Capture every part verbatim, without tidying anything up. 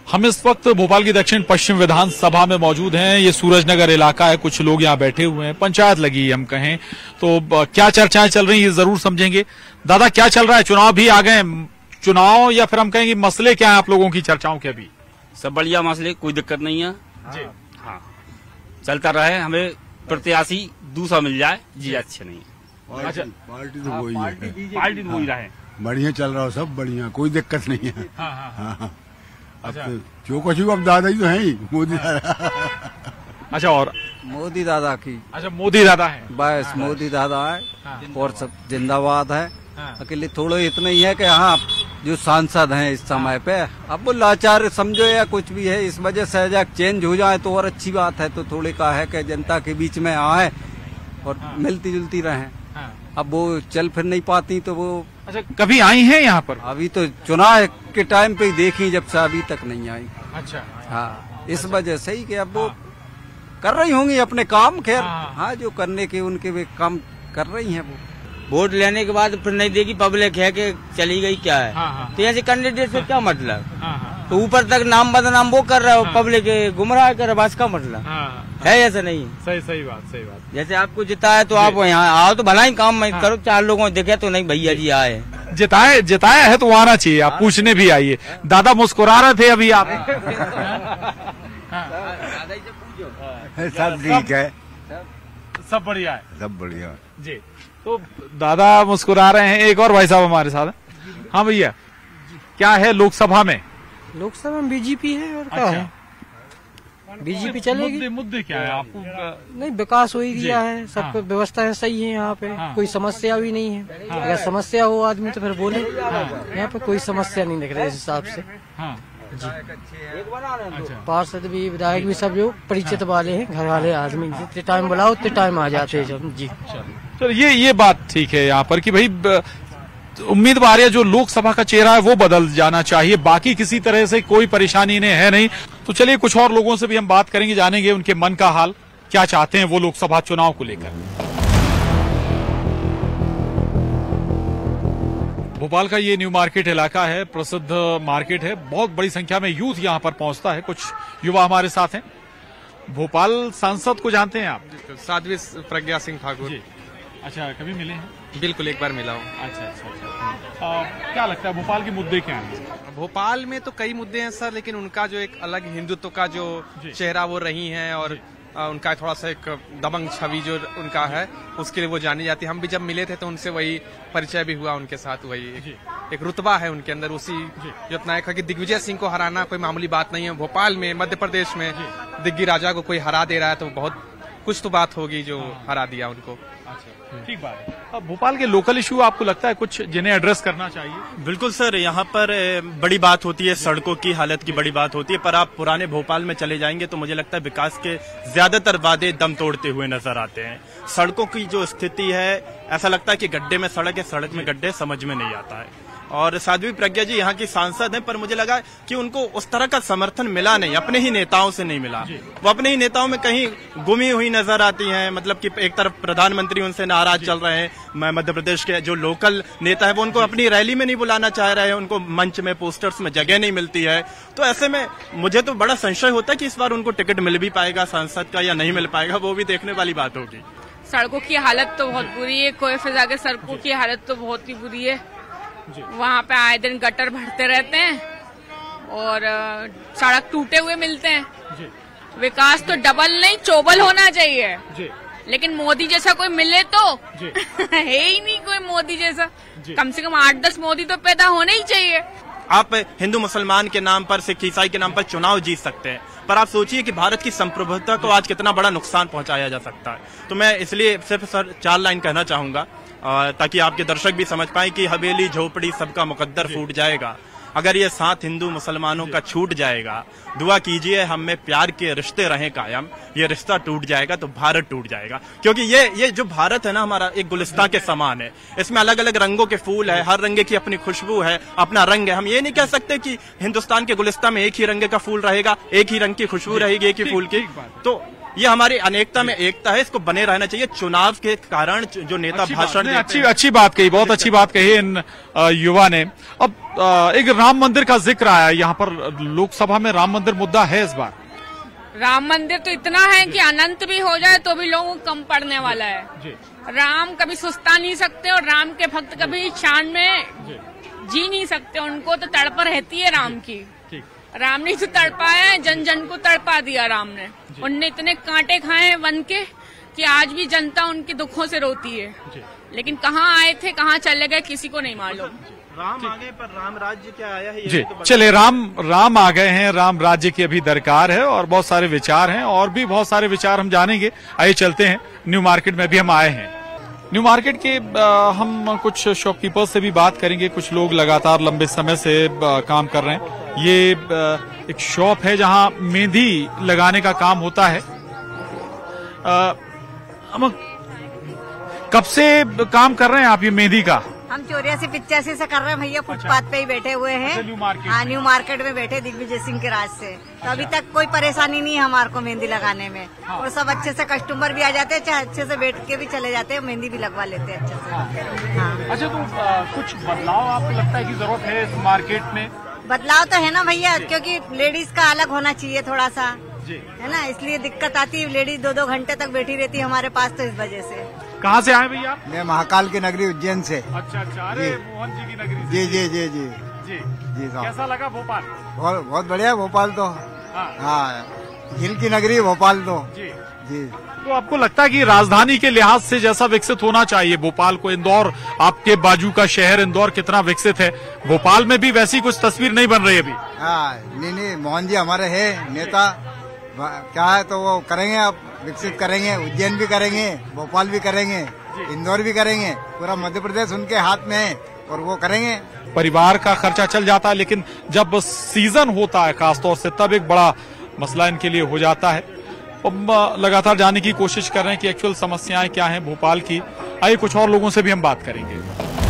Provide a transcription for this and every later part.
हम इस वक्त भोपाल की दक्षिण पश्चिम विधानसभा में मौजूद हैं। ये सूरजनगर इलाका है, कुछ लोग यहाँ बैठे हुए हैं, पंचायत लगी हम कहें तो क्या चर्चाएं चल रही हैं ये जरूर समझेंगे। दादा क्या चल रहा है, चुनाव भी आ गए, चुनाव या फिर हम कहेंगे मसले क्या है आप लोगों की चर्चाओं के? अभी सब बढ़िया मसले, कोई दिक्कत नहीं है जी। हाँ चलता रहे, हमें प्रत्याशी दूसरा मिल जाए जी, अच्छे नहीं है। अच्छा पार्टी तो वही है, पार्टी तो वही रहे, बढ़िया चल रहा हो, सब बढ़िया, कोई दिक्कत नहीं है। हाँ हाँ हाँ। अब तो जो कुछ अब दादा ही तो है ही, मोदी दादा। अच्छा और मोदी दादा की, अच्छा मोदी दादा है, बस मोदी दादा है। हाँ। और सब जिंदाबाद है। हाँ। अकेले थोड़ा इतना ही है कि हाँ जो सांसद हैं इस समय पे अब वो लाचार समझो या कुछ भी है, इस वजह से अगर चेंज हो जाए तो और अच्छी बात है। तो थोड़े का है कि जनता के बीच में आए और हाँ। मिलती जुलती रहें। हाँ। अब वो चल फिर नहीं पाती तो वो अच्छा कभी आई हैं यहाँ पर? अभी तो चुनाव के टाइम पे ही देखी, जब से अभी तक नहीं आई। अच्छा हाँ इस वजह से ही कि अब वो कर रही होंगी अपने काम, खैर हाँ। हाँ जो करने के उनके वे काम कर रही हैं वो। वोट लेने के बाद फिर नहीं देगी पब्लिक है कि चली गई क्या है। हाँ, हाँ। तो ऐसे कैंडिडेट से क्या मतलब? हाँ, हाँ। तो ऊपर तक नाम बदनाम वो कर रहा है, पब्लिक गुमराह कर रहा है, बस का मतलब हाँ, है ऐसा नहीं। सही सही बात, सही बात। जैसे आपको जिताया तो आप यहाँ आओ तो भला ही काम में करो, चार लोगों को देखे तो नहीं भैया जी आए। जिताए जिताया है तो आना चाहिए, आप पूछने भी आइए। दादा मुस्कुरा रहे थे अभी आप। सब ठीक है, सब बढ़िया है, सब बढ़िया जी। तो दादा मुस्कुरा रहे हैं, एक और भाई साहब हमारे साथ हैं। हाँ भैया क्या है लोकसभा में? लोकसभा में बीजेपी है और क्या अच्छा। है, बीजेपी चलेगी। मुद्दे, मुद्दे क्या है आपको? नहीं विकास हो ही गया है, सब हाँ। कुछ व्यवस्था सही है यहाँ पे। हाँ। कोई समस्या भी नहीं है। हाँ। अगर समस्या हो आदमी तो फिर बोले। हाँ। यहाँ पे कोई समस्या नहीं दिख रही इस हिसाब से हाँ। जी। अच्छा। पार्षद भी विधायक भी सब जो परिचित वाले हैं, घर वाले आदमी, जितने टाइम बुलाओ उतने टाइम आ जाते हैं जब जी। चलो ये ये बात ठीक है यहाँ पर कि भाई ब- उम्मीदवार या जो लोकसभा का चेहरा है वो बदल जाना चाहिए, बाकी किसी तरह से कोई परेशानी इन्हें है नहीं। तो चलिए कुछ और लोगों से भी हम बात करेंगे, जानेंगे उनके मन का हाल, क्या चाहते हैं वो लोकसभा चुनाव को लेकर। भोपाल का ये न्यू मार्केट इलाका है, प्रसिद्ध मार्केट है, बहुत बड़ी संख्या में यूथ यहाँ पर पहुंचता है। कुछ युवा हमारे साथ हैं। भोपाल सांसद को जानते हैं आप? साध्वी प्रज्ञा सिंह ठाकुर। अच्छा कभी मिले हैं? बिल्कुल एक बार मिला हूँ। अच्छा अच्छा अच्छा। आ, क्या लगता है भोपाल के मुद्दे क्या हैं? भोपाल में तो कई मुद्दे हैं सर, लेकिन उनका जो एक अलग हिंदुत्व का जो चेहरा वो रही हैं और आ, उनका थोड़ा सा एक दबंग छवि जो उनका है उसके लिए वो जानी जाती है। हम भी जब मिले थे तो उनसे वही परिचय भी हुआ उनके साथ, वही एक, एक रुतबा है उनके अंदर, उसी जो इतना है कि दिग्विजय सिंह को हराना कोई मामूली बात नहीं है। भोपाल में मध्य प्रदेश में दिग्गी राजा को कोई हरा दे रहा है तो बहुत कुछ तो बात होगी जो हरा दिया उनको। ठीक बात है। अब भोपाल के लोकल इशू आपको लगता है कुछ जिन्हें एड्रेस करना चाहिए? बिल्कुल सर, यहाँ पर बड़ी बात होती है, सड़कों की हालत की बड़ी बात होती है, पर आप पुराने भोपाल में चले जाएंगे तो मुझे लगता है विकास के ज्यादातर वादे दम तोड़ते हुए नजर आते हैं। सड़कों की जो स्थिति है, ऐसा लगता है कि गड्ढे में सड़क है, सड़क में गड्ढे, समझ में नहीं आता है। और साध्वी प्रज्ञा जी यहाँ की सांसद हैं, पर मुझे लगा कि उनको उस तरह का समर्थन मिला नहीं, अपने ही नेताओं से नहीं मिला। वो अपने ही नेताओं में कहीं गुमी हुई नजर आती हैं। मतलब कि एक तरफ प्रधानमंत्री उनसे नाराज चल रहे हैं, मध्य प्रदेश के जो लोकल नेता है वो उनको अपनी रैली में नहीं बुलाना चाह रहे हैं, उनको मंच में पोस्टर्स में जगह नहीं मिलती है। तो ऐसे में मुझे तो बड़ा संशय होता है कि इस बार उनको टिकट मिल भी पाएगा सांसद का या नहीं मिल पाएगा, वो भी देखने वाली बात होगी। सड़कों की हालत तो बहुत बुरी है, कोई फिजा के सड़कों की हालत तो बहुत ही बुरी है। वहाँ पे आए दिन गटर भरते रहते हैं और सड़क टूटे हुए मिलते हैं। विकास तो डबल नहीं चौबल होना चाहिए, लेकिन मोदी जैसा कोई मिले तो है ही नहीं कोई मोदी जैसा। कम से कम आठ दस मोदी तो पैदा होने ही चाहिए। आप हिंदू मुसलमान के नाम पर, सिख ईसाई के नाम पर चुनाव जीत सकते हैं, पर आप सोचिए कि भारत की संप्रभुता को आज कितना बड़ा नुकसान पहुंचाया जा सकता है। तो मैं इसलिए सिर्फ सर चार लाइन कहना चाहूंगा ताकि आपके दर्शक भी समझ पाएं कि हवेली झोपड़ी सबका मुकद्दर फूट जाएगा। अगर ये साथ हिंदू मुसलमानों का छूट जाएगा, दुआ कीजिए हम में प्यार के रिश्ते रहें कायम, ये रिश्ता टूट जाएगा तो भारत टूट जाएगा। क्योंकि ये ये जो भारत है ना हमारा, एक गुलिस्तान के समान है, इसमें अलग अलग रंगों के फूल है, हर रंगे की अपनी खुशबू है, अपना रंग है। हम ये नहीं कह सकते कि हिंदुस्तान के गुलिस्तान में एक ही रंग का फूल रहेगा, एक ही रंग की खुशबू रहेगी एक ही फूल की। तो ये हमारी अनेकता में एकता है, इसको बने रहना चाहिए। चुनाव के कारण जो नेता भाषण अच्छी अच्छी बात कही, बहुत अच्छी बात कही इन युवा ने। अब आ, एक राम मंदिर का जिक्र आया यहाँ पर, लोकसभा में राम मंदिर मुद्दा है इस बार। राम मंदिर तो इतना है कि अनंत भी हो जाए तो भी लोगों को कम पड़ने वाला है जी। राम कभी सुस्ता नहीं सकते और राम के भक्त कभी क्षण में जी, जी नहीं सकते, उनको तो तड़प रहती है राम की। राम ने तो तड़पाया है, जन जन को तड़पा दिया राम ने। उनने इतने कांटे खाए हैं वन के कि आज भी जनता उनके दुखों से रोती है, लेकिन कहाँ आए थे कहाँ चले गए किसी को नहीं मालूम। राम आ गए पर राम राज्य क्या आया है ये जी तो चले, राम राम आ गए हैं, राम राज्य की अभी दरकार है और बहुत सारे विचार हैं और भी बहुत सारे विचार हम जानेंगे। आइए चलते हैं, न्यू मार्केट में भी हम आए हैं। न्यू मार्केट के आ, हम कुछ शॉपकीपर्स से भी बात करेंगे। कुछ लोग लगातार लंबे समय से आ, काम कर रहे हैं। ये आ, एक शॉप है जहां मेहंदी लगाने का काम होता है। आ, हम कब से काम कर रहे हैं आप ये मेहंदी का? हम चौरासी पिचासी से कर रहे हैं भैया, फुटपाथ पे ही बैठे हुए हैं। न्यू मार्केट हाँ, न्यू मार्केट में बैठे दिग्विजय सिंह के राज से। तो अभी तक कोई परेशानी नहीं है हमारे को मेहंदी लगाने में। हाँ। और सब अच्छे से कस्टमर भी आ जाते हैं, चाहे अच्छे से बैठ के भी चले जाते हैं, मेहंदी भी लगवा लेते हैं अच्छे से। हाँ। अच्छा, तो आ, कुछ बदलाव आपको लगता है कि जरूरत है इस मार्केट में? बदलाव तो है ना भैया, क्योंकि लेडीज का अलग होना चाहिए थोड़ा सा, है ना, इसलिए दिक्कत आती है। लेडीज दो दो घंटे तक बैठी रहती है हमारे पास, तो इस वजह से। कहाँ से आए भैया? मैं महाकाल की नगरी उज्जैन से। अच्छा अच्छा, अरे मोहन जी की नगरी से। जी जी जी जी जी जी साहब। कैसा लगा भोपाल? बहुत बहुत बढ़िया भोपाल तो। हाँ, हाँ, हिल की नगरी भोपाल तो। जी जी। तो आपको लगता है कि राजधानी के लिहाज से जैसा विकसित होना चाहिए भोपाल को, इंदौर आपके बाजू का शहर इंदौर कितना विकसित है, भोपाल में भी वैसी कुछ तस्वीर नहीं बन रही अभी? हाँ, नहीं नहीं, मोहन जी हमारे है नेता, क्या है तो वो करेंगे, आप विकसित करेंगे। उज्जैन भी करेंगे, भोपाल भी करेंगे, इंदौर भी करेंगे, पूरा मध्य प्रदेश उनके हाथ में है और वो करेंगे। परिवार का खर्चा चल जाता है, लेकिन जब सीजन होता है खासतौर से तब एक बड़ा मसला इनके लिए हो जाता है। अब लगातार जानने की कोशिश कर रहे हैं कि एक्चुअल समस्याएं क्या हैं भोपाल की। आइए कुछ और लोगों से भी हम बात करेंगे।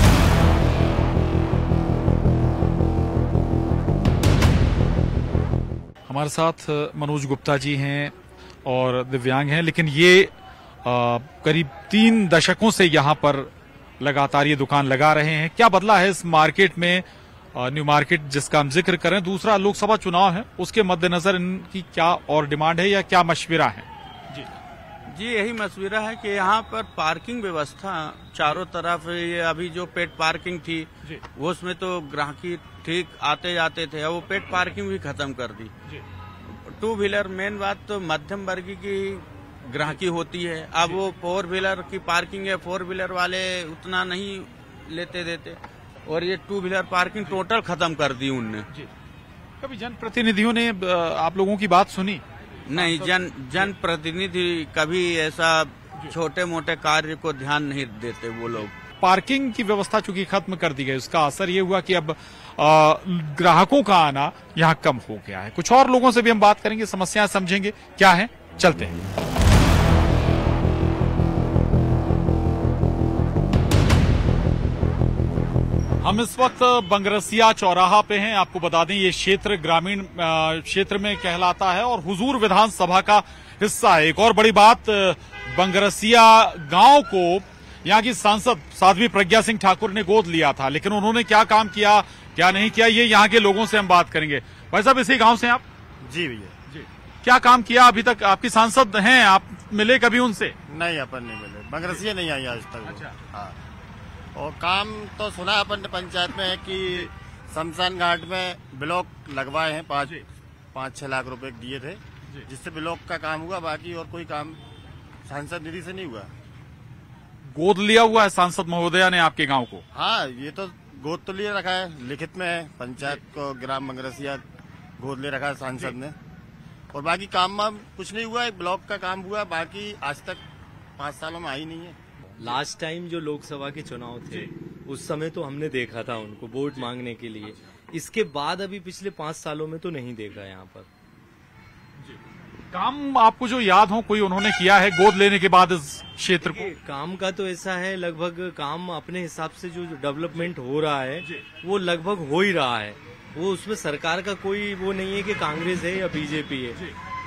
हमारे साथ मनोज गुप्ता जी हैं और दिव्यांग हैं, लेकिन ये आ, करीब तीन दशकों से यहाँ पर लगातार ये दुकान लगा रहे हैं। क्या बदला है इस मार्केट में, आ, न्यू मार्केट जिसका हम जिक्र करें? दूसरा, लोकसभा चुनाव है, उसके मद्देनजर इनकी क्या और डिमांड है या क्या मशविरा है? जी जी यही मशविरा है कि यहाँ पर पार्किंग व्यवस्था चारों तरफ, ये अभी जो पेड पार्किंग थी वो उसमें तो ग्राहकी ठीक आते जाते थे, वो पेड पार्किंग भी खत्म कर दी। टू व्हीलर, मेन बात तो मध्यम वर्ग की ग्राहकी होती है। अब वो फोर व्हीलर की पार्किंग है, फोर व्हीलर वाले उतना नहीं लेते देते, और ये टू व्हीलर पार्किंग टोटल खत्म कर दी उनने। कभी जनप्रतिनिधियों ने आप लोगों की बात सुनी? नहीं, जन जन प्रतिनिधि कभी ऐसा छोटे मोटे कार्य को ध्यान नहीं देते वो लोग। पार्किंग की व्यवस्था चूंकि खत्म कर दी गई, उसका असर ये हुआ कि अब ग्राहकों का आना यहाँ कम हो गया है। कुछ और लोगों से भी हम बात करेंगे, समस्याएं समझेंगे क्या है। चलते हैं। हम इस वक्त बंगरसिया चौराहा पे हैं। आपको बता दें ये क्षेत्र ग्रामीण क्षेत्र में कहलाता है और हुजूर विधानसभा का हिस्सा है। एक और बड़ी बात, बंगरसिया गांव को यहाँ की सांसद साध्वी प्रज्ञा सिंह ठाकुर ने गोद लिया था, लेकिन उन्होंने क्या काम किया क्या नहीं किया, ये यहाँ के लोगों से हम बात करेंगे। भाई साहब, इसी गांव से आप? जी भैया जी। क्या काम किया अभी तक? आपकी सांसद हैं, आप मिले कभी उनसे? नहीं, अपन नहीं मिले, बंगरसिया नहीं आई आज तक। अच्छा। हाँ, और काम तो सुना अपन ने पंचायत में है कि शमशान घाट में ब्लॉक लगवाए हैं, पाँच पाँच छह लाख रुपए दिए थे, जिससे ब्लॉक का काम हुआ, बाकी और कोई काम सांसद निधि से नहीं हुआ। गोद लिया हुआ है सांसद महोदया ने आपके गांव को? हाँ, ये तो गोद तो लिए रखा है, लिखित में है, पंचायत को ग्राम बंगरसिया गोद ले रखा है सांसद ने, और बाकी काम वाम कुछ नहीं हुआ। एक ब्लॉक का काम हुआ, बाकी आज तक पाँच सालों में आई नहीं है। लास्ट टाइम जो लोकसभा के चुनाव थे उस समय तो हमने देखा था उनको वोट मांगने के लिए, इसके बाद अभी पिछले पाँच सालों में तो नहीं देखा यहाँ पर। काम आपको जो याद हो कोई उन्होंने किया है गोद लेने के बाद इस क्षेत्र को? काम का तो ऐसा है, लगभग काम अपने हिसाब से जो डेवलपमेंट हो रहा है वो लगभग हो ही रहा है। वो उसमें सरकार का कोई वो नहीं है कि कांग्रेस है या बीजेपी है,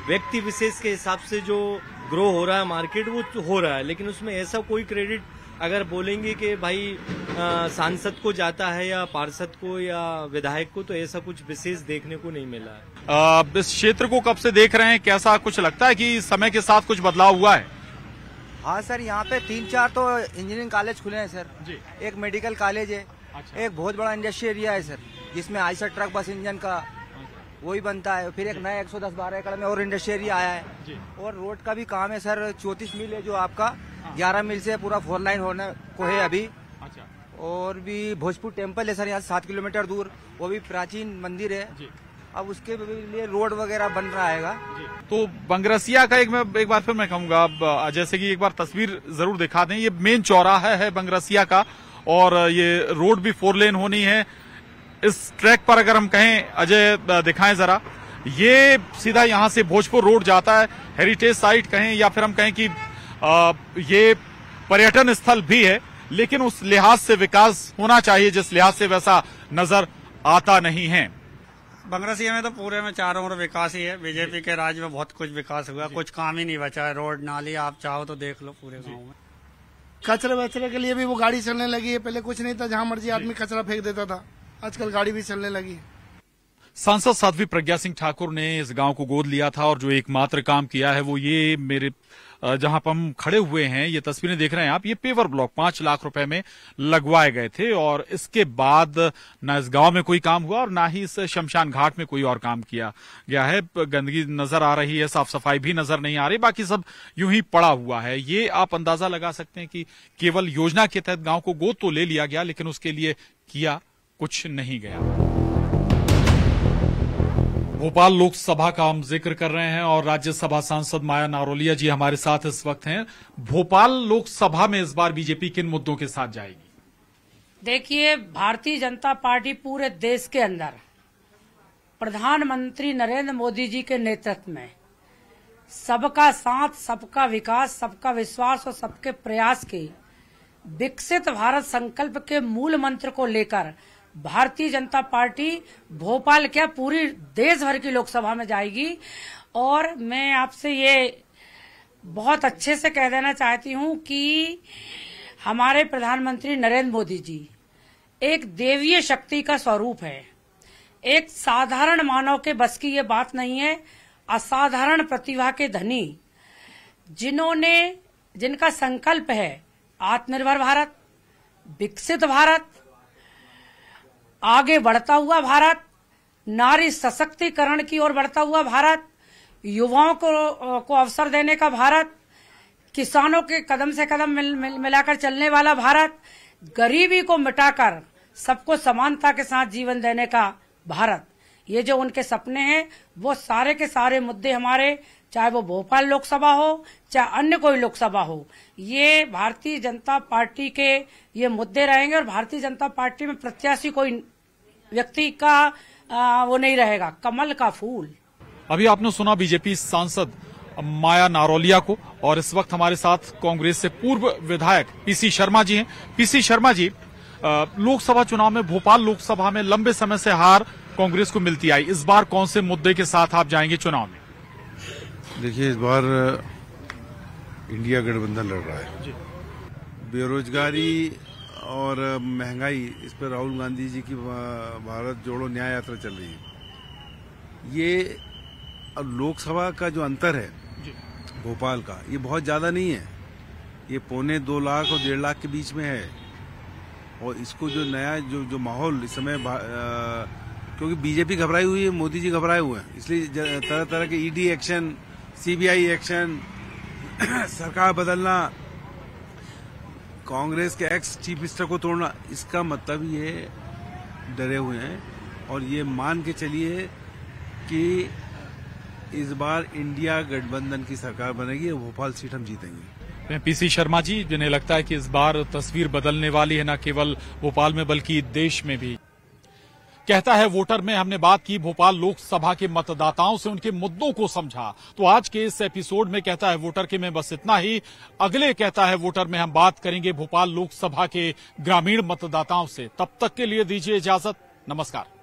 व्यक्ति विशेष के हिसाब से जो ग्रो हो रहा है मार्केट वो तो हो रहा है, लेकिन उसमें ऐसा कोई क्रेडिट अगर बोलेंगे कि भाई आ, सांसद को जाता है या पार्षद को या विधायक को, तो ऐसा कुछ विशेष देखने को नहीं मिला है। आ, इस क्षेत्र को कब से देख रहे हैं, कैसा कुछ लगता है कि समय के साथ कुछ बदलाव हुआ है? हाँ सर, यहाँ पे तीन चार तो इंजीनियरिंग कॉलेज खुले हैं सर जी। एक मेडिकल कॉलेज है। अच्छा। एक बहुत बड़ा इंडस्ट्री एरिया है सर, जिसमें आइसर ट्रक बस इंजन का वही बनता है। फिर एक नया एक सौ दस बारह एकड़ में और इंडस्ट्री एरिया आया है जी। और रोड का भी काम है सर, चौतीस मील है जो आपका ग्यारह मील से पूरा फोर लाइन होने को है अभी। अच्छा। और भी भोजपुर टेम्पल है सर, यहाँ से सात किलोमीटर दूर, वो भी प्राचीन मंदिर है जी। अब उसके लिए रोड वगैरह बन रहा है। तो बंगरसिया का एक मैं एक बार फिर मैं कहूंगा, जैसे कि एक बार तस्वीर जरूर दिखा दें, ये मेन चौराहा है बंगरसिया का और ये रोड भी फोर लेन होनी है। इस ट्रैक पर अगर हम कहें, अजय दिखाएं जरा, ये सीधा यहाँ से भोजपुर रोड जाता है, हेरिटेज साइट कहें या फिर हम कहें कि आ, ये पर्यटन स्थल भी है, लेकिन उस लिहाज से विकास होना चाहिए जिस लिहाज से वैसा नजर आता नहीं है। बंगरसिया में तो पूरे में चारों ओर विकास ही है। बीजेपी के राज में बहुत कुछ विकास हुआ, कुछ काम ही नहीं बचा है। रोड नाली आप चाहो तो देख लो पूरे गांव में। कचरे वचरे के लिए भी वो गाड़ी चलने लगी है, पहले कुछ नहीं था, जहां मर्जी आदमी कचरा फेंक देता था, आजकल गाड़ी भी चलने लगी है। सांसद साध्वी प्रज्ञा सिंह ठाकुर ने इस गांव को गोद लिया था और जो एकमात्र काम किया है वो ये, मेरे जहां पर हम खड़े हुए हैं, ये तस्वीरें देख रहे हैं आप, ये पेवर ब्लॉक पांच लाख रुपए में लगवाए गए थे और इसके बाद न इस गांव में कोई काम हुआ और ना ही इस शमशान घाट में कोई और काम किया गया है। गंदगी नजर आ रही है, साफ सफाई भी नजर नहीं आ रही, बाकी सब यूं ही पड़ा हुआ है। ये आप अंदाजा लगा सकते हैं कि केवल योजना के तहत गांव को गोद तो ले लिया गया, लेकिन उसके लिए किया कुछ नहीं गया। भोपाल लोकसभा का हम जिक्र कर रहे हैं और राज्यसभा सांसद माया नारोलिया जी हमारे साथ इस वक्त हैं। भोपाल लोकसभा में इस बार बीजेपी किन मुद्दों के साथ जाएगी? देखिए, भारतीय जनता पार्टी पूरे देश के अंदर प्रधानमंत्री नरेंद्र मोदी जी के नेतृत्व में सबका साथ, सबका विकास, सबका विश्वास और सबके प्रयास के विकसित भारत संकल्प के मूल मंत्र को लेकर भारतीय जनता पार्टी भोपाल क्या पूरी देश भर की लोकसभा में जाएगी। और मैं आपसे ये बहुत अच्छे से कह देना चाहती हूँ कि हमारे प्रधानमंत्री नरेंद्र मोदी जी एक देवीय शक्ति का स्वरूप है। एक साधारण मानव के बस की ये बात नहीं है, असाधारण प्रतिभा के धनी, जिन्होंने जिनका संकल्प है आत्मनिर्भर भारत, विकसित भारत, आगे बढ़ता हुआ भारत, नारी सशक्तिकरण की ओर बढ़ता हुआ भारत, युवाओं को को अवसर देने का भारत, किसानों के कदम से कदम मिल, मिल, मिलाकर चलने वाला भारत, गरीबी को मिटाकर सबको समानता के साथ जीवन देने का भारत। ये जो उनके सपने हैं वो सारे के सारे मुद्दे हमारे, चाहे वो भोपाल लोकसभा हो चाहे अन्य कोई लोकसभा हो, ये भारतीय जनता पार्टी के ये मुद्दे रहेंगे। और भारतीय जनता पार्टी में प्रत्याशी कोई व्यक्ति का आ, वो नहीं रहेगा, कमल का फूल। अभी आपने सुना बीजेपी सांसद माया नारोलिया को और इस वक्त हमारे साथ कांग्रेस से पूर्व विधायक पीसी शर्मा जी हैं। पीसी शर्मा जी, लोकसभा चुनाव में भोपाल लोकसभा में लंबे समय से हार कांग्रेस को मिलती आई, इस बार कौन से मुद्दे के साथ आप जाएंगे चुनाव में? देखिए, इस बार इंडिया गठबंधन लड़ रहा है। बेरोजगारी और महंगाई, इस पर राहुल गांधी जी की भारत जोड़ो न्याय यात्रा चल रही है। ये अब लोकसभा का जो अंतर है भोपाल का, ये बहुत ज्यादा नहीं है, ये पौने दो लाख और डेढ़ लाख के बीच में है। और इसको जो नया जो जो माहौल इस समय, क्योंकि बीजेपी घबराई हुई है, मोदी जी घबराए हुए हैं, इसलिए तरह तरह के ईडी एक्शन, सीबीआई एक्शन, सरकार बदलना, कांग्रेस के एक्स चीफ मिनिस्टर को तोड़ना, इसका मतलब ये डरे हुए हैं। और ये मान के चलिए कि इस बार इंडिया गठबंधन की सरकार बनेगी और भोपाल सीट हम जीतेंगे। पीसी शर्मा जी, जिन्हें लगता है कि इस बार तस्वीर बदलने वाली है, न केवल भोपाल में बल्कि देश में भी। कहता है वोटर में हमने बात की भोपाल लोकसभा के मतदाताओं से, उनके मुद्दों को समझा। तो आज के इस एपिसोड में कहता है वोटर के में बस इतना ही। अगले कहता है वोटर में हम बात करेंगे भोपाल लोकसभा के ग्रामीण मतदाताओं से। तब तक के लिए दीजिए इजाजत, नमस्कार।